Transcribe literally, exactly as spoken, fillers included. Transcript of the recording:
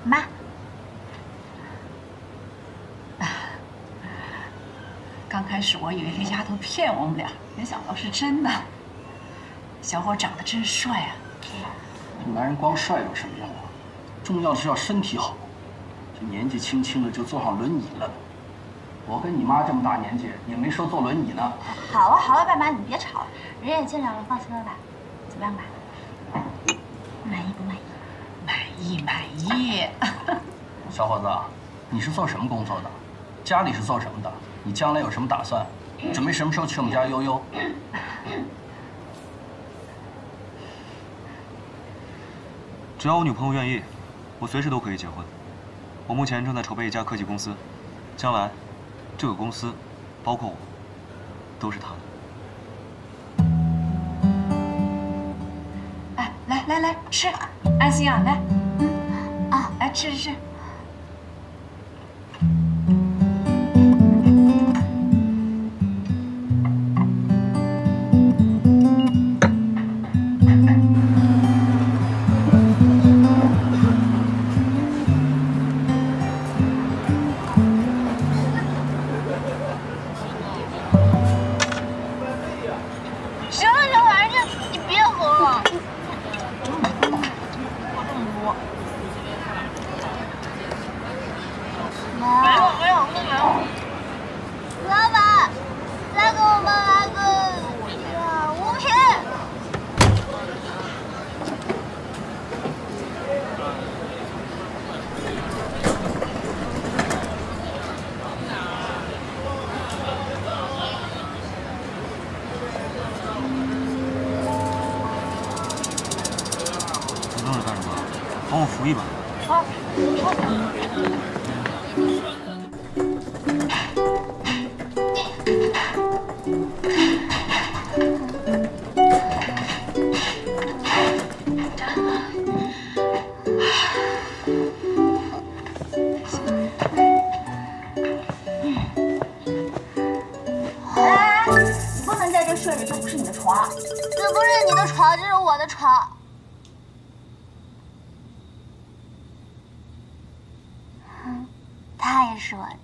妈。 刚开始我以为这丫头骗我们俩，没想到是真的。小伙长得真帅啊！ 这男人光帅有什么用啊？重要的是要身体好。这年纪轻轻的就坐上轮椅了。我跟你妈这么大年纪，也没说坐轮椅呢。 好了好了，爸妈你别吵了，人也见着了，放心了吧？怎么样吧？满意不满意？ 满意满意。 小伙子，你是做什么工作的？家里是做什么的？你将来有什么打算？准备什么时候去我们家悠悠？ 只要我女朋友愿意，我随时都可以结婚。我目前正在筹备一家科技公司，将来，这个公司，包括我，都是她的。 哎，来来来，吃，安心啊，来，嗯，啊，来吃吃吃。 帮我扶一把。 好。 哎，你不能在这睡着，这不是你的床。这不是你的床，这是我的床。 他也是我的。